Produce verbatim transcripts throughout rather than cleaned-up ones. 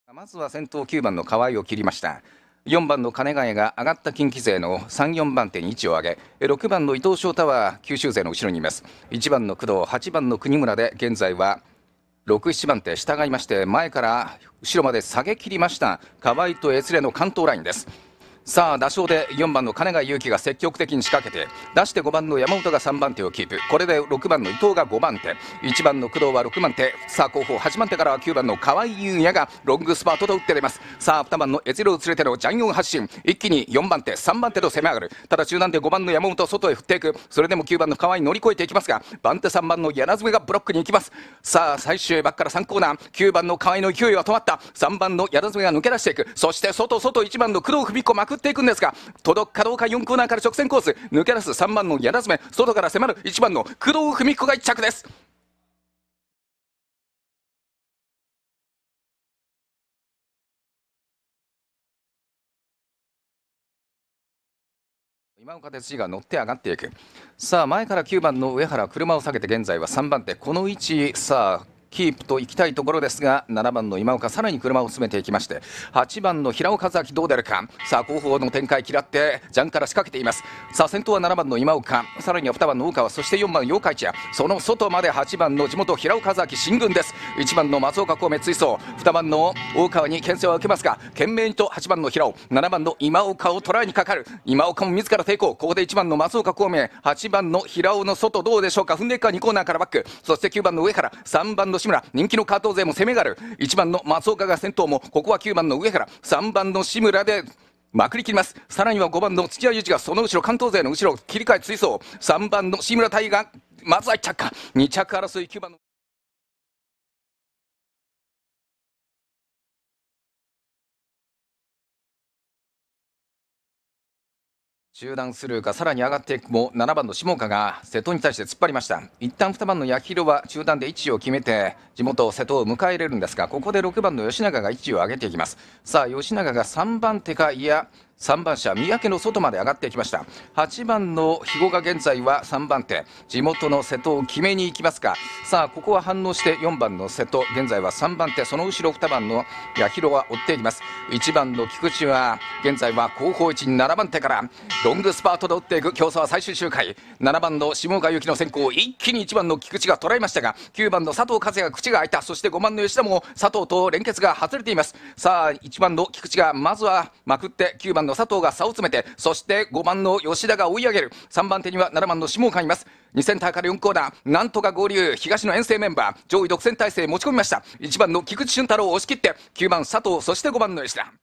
まずは先頭きゅうばんの河合を切りました。よんばんの金ヶ谷が上がった近畿勢のさん、よんばん手に位置を上げ、ろくばんの伊藤翔太は九州勢の後ろにいます。いちばんの工藤、はちばんの国村で現在はろく、ななばん手従いまして、前から後ろまで下げ切りました河合と越連の関東ラインです。さあ打賞でよんばんの金ヶ谷勇気が積極的に仕掛けて出して、ごばんの山本がさんばん手をキープ。これでろくばんの伊藤がごばん手、いちばんの工藤はろくばん手、さあ後方はちばん手からはきゅうばんの河合優也がロングスパートと打って出ます。さあにばんの越路を連れてのジャンヨン発進、一気によんばん手さんばん手と攻め上がる。ただ中段でごばんの山本外へ振っていく。それでもきゅうばんの河合乗り越えていきますが、番手さんばんの柳爪がブロックに行きます。さあ最終バックからさんコーナー、きゅうばんの河合の勢いは止まった。さんばんの柳爪が抜け出していく。そして外外いちばんの工藤文子まくっていくんですが、届くかどうか。よんコーナーから直線コース抜け出すさんばんの柳爪、外から迫るいちばんの工藤文子がいっ着です。今岡哲司が乗って上がっていく。さあ前からきゅうばんの上原、車を下げて現在はさんばん手、この位置さあキープといきたいところですが、ななばんの今岡さらに車を詰めていきまして、はちばんの平尾和明どう出るか。さあ後方の展開嫌ってジャンから仕掛けています。さあ先頭はななばんの今岡、さらにはにばんの大川、そしてよんばん八日市屋、その外まではちばんの地元平尾和明進軍です。いちばんの松岡孔明追走、にばんの大川に牽制を受けますが、懸命にとはちばんの平尾、ななばんの今岡を捉えにかかる。今岡も自ら抵抗。ここでいちばんの松岡孔明、はちばんの平尾の外どうでしょうか。踏んでいくか。にコーナーからバック、そしてきゅうばんの上原、さんばんの志村、人気の関東勢も攻めがある。いちばんの松岡が先頭も、ここはきゅうばんの上原、さんばんの志村でまくりきります。さらにはごばんの土屋裕二がその後ろ、関東勢の後ろを切り替え追走。さんばんの志村隊がまずはいっ着か。に着争いきゅうばんの中段スルーか、さらに上がっていくもななばんの下岡が瀬戸に対して突っ張りました。一旦にばんの八尋は中段で位置を決めて地元瀬戸を迎え入れるんですが、ここでろくばんの吉永が位置を上げていきます。さあ吉永がさんばん手か、いやさんばん車三宅の外まで上がっていきました。はちばんの肥後が現在はさんばん手、地元の瀬戸を決めに行きますか。さあここは反応してよんばんの瀬戸、現在はさんばん手、その後ろにばんの八尋は追っていきます。いちばんの菊池は現在は後方位置にななばん手からロングスパートで追っていく。競争は最終周回、ななばんの下岡由紀の先行、一気にいちばんの菊池が捉えましたが、きゅうばんの佐藤和也が口が開いた。そしてごばんの吉田も佐藤と連結が外れています。さあいちばんの菊池がまずはまくって、きゅうばんの佐藤が差を詰めて、そしてごばんの吉田が追い上げる。さんばん手にはななばんの下岡います。にセンターからよんコーナー、なんとか合流。東の遠征メンバー上位独占体制持ち込みました。いちばんの菊池俊太郎を押し切って、きゅうばん佐藤、そしてごばんの吉田。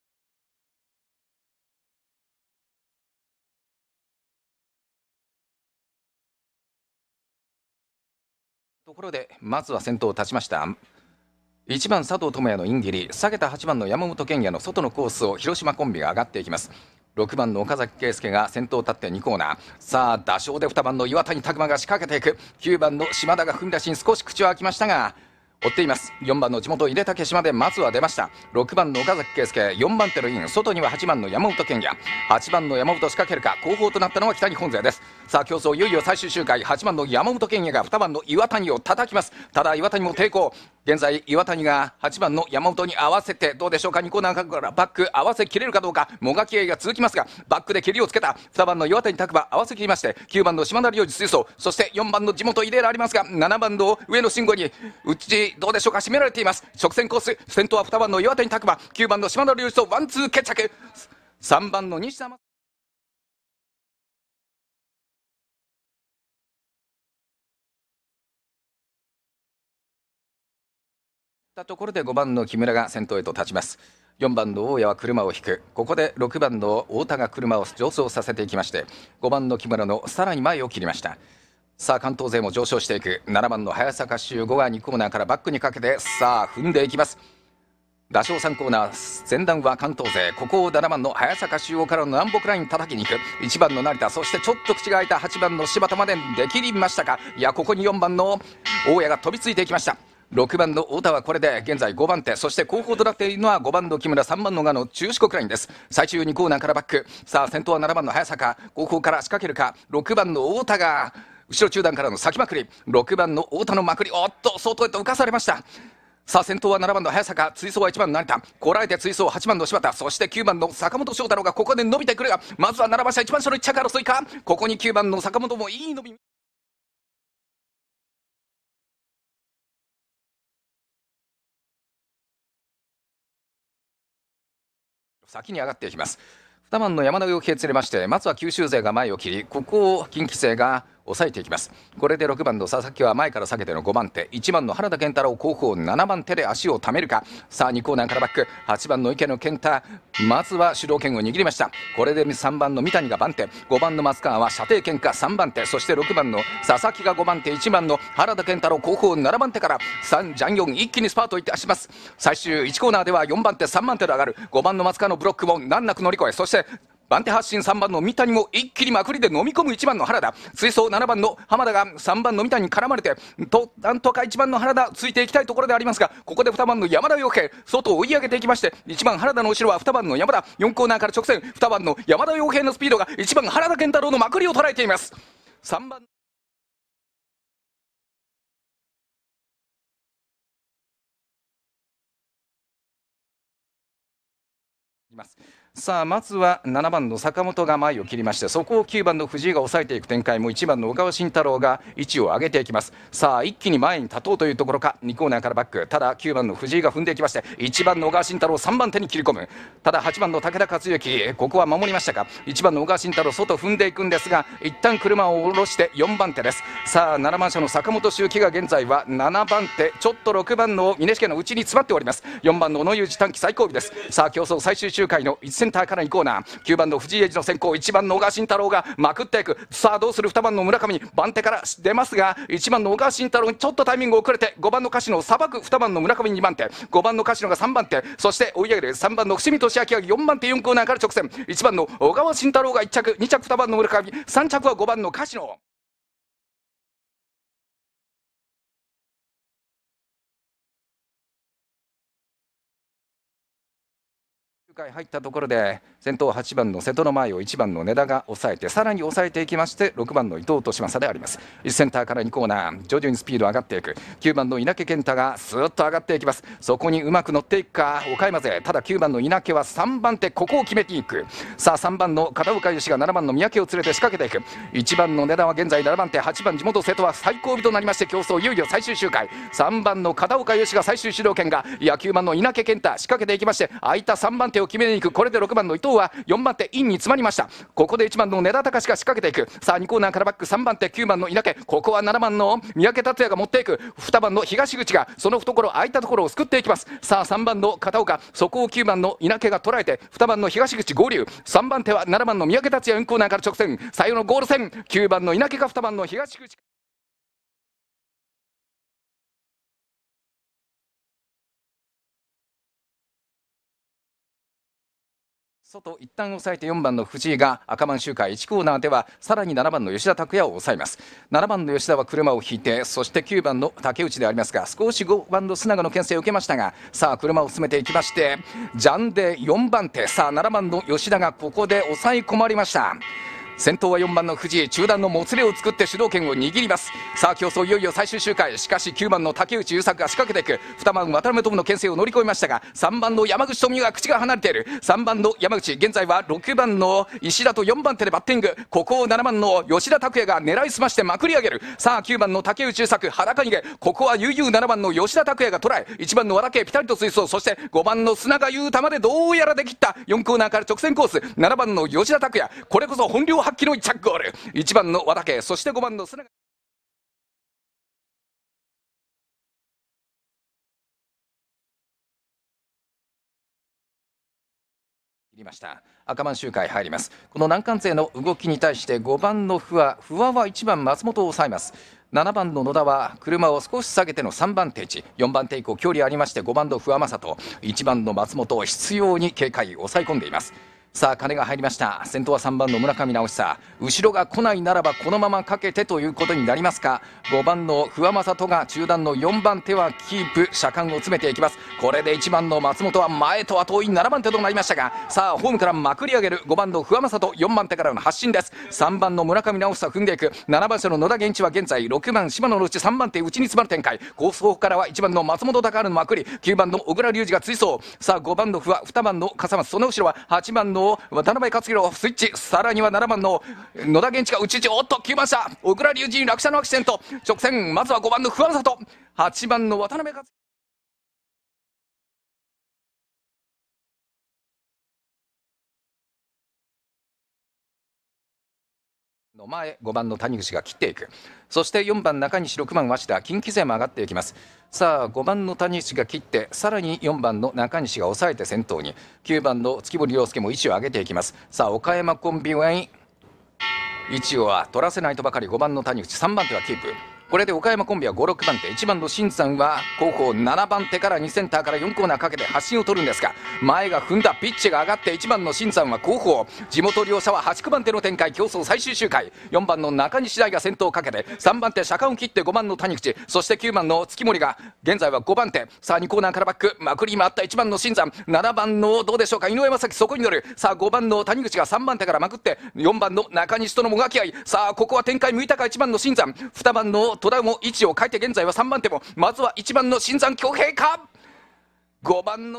ところでまずは先頭を立ちましたいちばん佐藤智也のインギリ、下げたはちばんの山本健也の外のコースを広島コンビが上がっていきます。ろくばんの岡崎圭介が先頭を立ってにコーナー。さあ打賞でにばんの岩谷拓磨が仕掛けていく。きゅうばんの島田が踏み出しに少し口を開きましたが追っています。よんばんの地元井出武島でまずは出ました。ろくばんの岡崎圭介、よんばん手のイン、外にははちばんの山本健也、はちばんの山本仕掛けるか。後方となったのは北日本勢です。さあ競争いよいよ最終周回、はちばんの山本健也がにばんの岩谷を叩きます。ただ岩谷も抵抗。現在岩谷がはちばんの山本に合わせてどうでしょうか。にコーナーからバック合わせきれるかどうか。もがき合いが続きますが、バックで蹴りをつけたにばんの岩谷拓磨合わせきりまして、きゅうばんの島田良二追走、そしてよんばんの地元入れられますが、ななばんの上野慎吾に内どうでしょうか、締められています。直線コース、先頭はにばんの岩谷拓磨、きゅうばんの島田良二とワンツー決着。さんばんの西田たところでごばんの木村が先頭へと立ちます。よんばんの大谷は車を引く。ここでろくばんの太田が車を上走させていきまして、ごばんの木村のさらに前を切りました。さあ関東勢も上昇していく。ななばんの早坂修吾がにコーナーからバックにかけてさあ踏んでいきます。打賞さんコーナー、前段は関東勢、ここをななばんの早坂修吾からの南北ライン叩きに行く。いちばんの成田、そしてちょっと口が開いたはちばんの柴田までできりましたか。いやここによんばんの大谷が飛びついていきました。ろくばんの太田はこれで現在ごばん手、そして後方となっているのはごばんの木村、さんばんの賀野、中四国ラインです。最終にコーナーからバック。さあ先頭はななばんの早坂、後方から仕掛けるか。ろくばんの太田が後ろ中段からの先まくり、ろくばんの太田のまくり、おっと外へと浮かされました。 さあ先頭はななばんの早坂、追走はいちばんの成田、こらえて追走はちばんの柴田、そしてきゅうばんの坂本翔太郎がここで伸びてくるが、まずはななばん車いちばん手のいっ着争いか。ここにきゅうばんの坂本もいい伸び。先に上がっていきます。にばんの山田洋平連れまして、まずは九州勢が前を切り、ここを近畿勢が抑えていきます。これでろくばんの佐々木は前から下げてのごばん手、いちばんの原田健太郎後方ななばん手で足をためるか。さあにコーナーからバック、はちばんの池野健太、まずは主導権を握りました。これでさんばんの三谷が番手、ごばんの松川は射程圏下さんばん手、そしてろくばんの佐々木がごばん手、いちばんの原田健太郎後方ななばん手からさんジャンよん一気にスパートいたします。最終いちコーナーではよんばん手さんばん手で上がる、ごばんの松川のブロックも難なく乗り越え、そして番手発進さんばんの三谷も一気にまくりで飲み込むいちばんの原田、追走ななばんの浜田がさんばんの三谷に絡まれてとなんとかいちばんの原田ついていきたいところでありますが、ここでにばんの山田洋平外を追い上げていきまして、いちばん原田の後ろはにばんの山田、よんコーナーから直線にばんの山田洋平のスピードがいちばん原田健太郎のまくりを捉えています。さんばんさあまずはななばんの坂本が前を切りまして、そこをきゅうばんの藤井が抑えていく展開も、いちばんの小川慎太郎が位置を上げていきます。さあ一気に前に立とうというところか。にコーナーからバック、ただきゅうばんの藤井が踏んでいきまして、いちばんの小川慎太郎さんばん手に切り込む。ただはちばんの武田勝之、ここは守りましたか。いちばんの小川慎太郎外踏んでいくんですが、一旦車を下ろしてよんばん手です。さあななばん車の坂本周輝が現在はななばん手、ちょっとろくばんの峰重の内に詰まっております。よんばんの小野裕二短期最後尾です。さあ競争最終周回のいちセンターからにコーナー、きゅうばんの藤井英二の先行、いちばんの小川慎太郎がまくっていく。さあどうする。にばんの村上番手から出ますが、いちばんの小川慎太郎にちょっとタイミング遅れて、ごばんの柏野をさばくにばんの村上にばん手、ごばんの柏野がさんばん手、そして追い上げるさんばんの伏見俊明がよんばん手、よんコーナーから直線、いちばんの小川慎太郎がいっ着、に着にばんの村上、さん着はごばんの柏野。回入ったところで先頭はちばんの瀬戸の前をいちばんの根田が抑えて、さらに抑えていきましてろくばんの伊藤利正であります。いちセンターからにコーナー、徐々にスピード上がっていく。きゅうばんの稲毛健太がスーッと上がっていきます。そこにうまく乗っていくか岡山勢。ただきゅうばんの稲毛はさんばん手、ここを決めていく。さあさんばんの片岡義がななばんの三宅を連れて仕掛けていく。いちばんの根田は現在ななばん手、はちばん地元瀬戸は最後尾となりまして、競争いよいよ最終周回。さんばんの片岡義が最終主導権が、いやきゅうばんの稲毛健太仕掛けていきまして、空いたさんばん手を決めに行く。これでろくばんの伊藤はよんばん手インに詰まりました。ここでいちばんの根田隆が仕掛けていく。さあにコーナーからバック、さんばん手きゅうばんの稲毛、ここはななばんの三宅達也が持っていく。にばんの東口がその懐空いたところをすくっていきます。さあさんばんの片岡、そこをきゅうばんの稲毛が捉えて、にばんの東口合流。さんばん手はななばんの三宅達也、よんコーナーから直線最後のゴール線、きゅうばんの稲毛かにばんの東口。外一旦抑えてよんばんの藤井が赤番周回いちコーナーではさらにななばんの吉田拓也を抑えます。ななばんの吉田は車を引いて、そしてきゅうばんの竹内でありますが、少しごばんの須永の牽制を受けましたが、さあ車を進めていきまして、ジャンでよんばん手、さあななばんの吉田がここで抑え込まれました。先頭はよんばんの藤井、中段のもつれを作って主導権を握ります。さあ競争いよいよ最終周回。しかしきゅうばんの竹内優作が仕掛けていく。にばん渡辺友の牽制を乗り越えましたが、さんばんの山口富が口が離れている。さんばんの山口、現在はろくばんの石田とよんばん手でバッティング。ここをななばんの吉田拓也が狙いすましてまくり上げる。さあきゅうばんの竹内優作裸逃げ、ここは悠々ななばんの吉田拓也が捉え、いちばんの和田家ピタリと追走、そしてごばんの須永優太までどうやらできったよんコーナーから直線コース。ななばんの吉田拓也、これこそ本領発揮のいっ着ゴール。いちばんの和田家、そしてごばんの須永。入りました。赤番周回入ります。この難関勢の動きに対してごばんの不破、不破はいちばん松本を抑えます。ななばんの野田は車を少し下げてのさんばん手位置、よんばん手以降距離ありまして、ごばんの不破正人、いちばんの松本を執拗に警戒抑え込んでいます。 さあ金が入りました。先頭はさんばんの村上直久、後ろが来ないならばこのままかけてということになりますか。ごばんの不破正人が中段のよんばん手はキープ、車間を詰めていきます。これでいちばんの松本は前とは遠いななばん手となりましたが、さあホームからまくり上げるごばんの不破正人、よんばん手からの発進です。さんばんの村上直久踏んでいく。ななばん手の野田源一は現在ろくばん島野のうちさんばん手内に詰まる展開。コース方からはいちばんの松本隆治のまくり、きゅうばんの小倉隆二が追走。さあごばんの不破、にばんの笠松、その後ろははちばんの渡辺克弘スイッチ、さらにはななばんの野田源一が内地、おっときゅうばん車小倉隆二落車のアクシデント直線。まずはごばんの不破正人、はちばんの渡辺克弘の前、ごばんの谷口が切っていく。そしてよんばん中西、ろくばん鷲田、近畿勢も上がっていきます。さあごばんの谷口が切って、さらによんばんの中西が抑えて先頭に、きゅうばんの月森陽介も位置を上げていきます。さあ岡山コンビは位置をは取らせないとばかりごばんの谷口、さんばん手はキープ。これで岡山コンビはご、ろくばん手、いちばんの新山は後方ななばん手からにセンターからよんコーナーかけて発進を取るんですが、前が踏んだピッチが上がっていちばんの新山は後方、地元両者ははち、きゅうばん手の展開、競争最終周回。よんばんの中西大が先頭をかけて、さんばん手車間を切ってごばんの谷口、そしてきゅうばんの月森が現在はごばん手。さあにコーナーからバック、まくり回ったいちばんの新山、ななばんのどうでしょうか井上正樹、そこに乗る。さあごばんの谷口がさんばん手からまくってよんばんの中西とのもがき合い。さあここは展開向いたかいちばんの新山、にばんの戸田も位置を変えて現在はさんばん手も、まずはいちばんの新山恭平かごばんの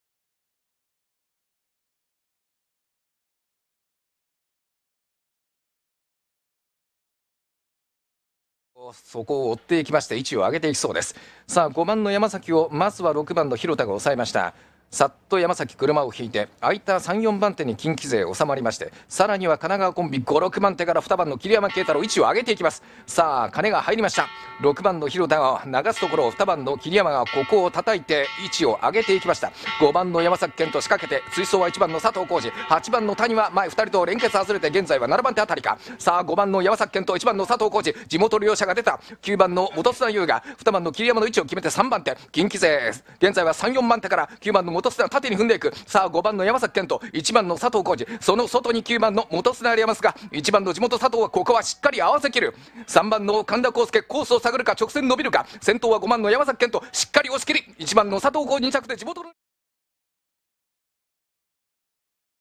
そこを追っていきまして位置を上げていきそうです。さあごばんの山崎をまずはろくばんの広田が抑えました。さっと山崎車を引いて空いたさん、よんばん手に近畿勢収まりまして、さらには神奈川コンビご、ろくばん手からにばんの桐山慶太郎位置を上げていきます。さあ金が入りました。ろくばんの広田が流すところをにばんの桐山がここを叩いて位置を上げていきました。ごばんの山崎健と仕掛けて追走はいちばんの佐藤浩二、はちばんの谷は前ふたりと連結外れて現在はななばん手あたりか。さあごばんの山崎健といちばんの佐藤浩二、地元両者が出た。きゅうばんの本綱優がにばんの桐山の位置を決めてさんばん手、近畿勢現在はさん、よんばん手からきゅうばんの本綱縦に踏んでいく。さあごばんの山崎健といちばんの佐藤浩二、その外にきゅうばんの本綱有山がいちばんの地元佐藤はここはしっかり合わせきる。さんばんの神田康介コースを探るか直線伸びるか。先頭はごばんの山崎健としっかり押し切り、いちばんの佐藤浩二に着で地元の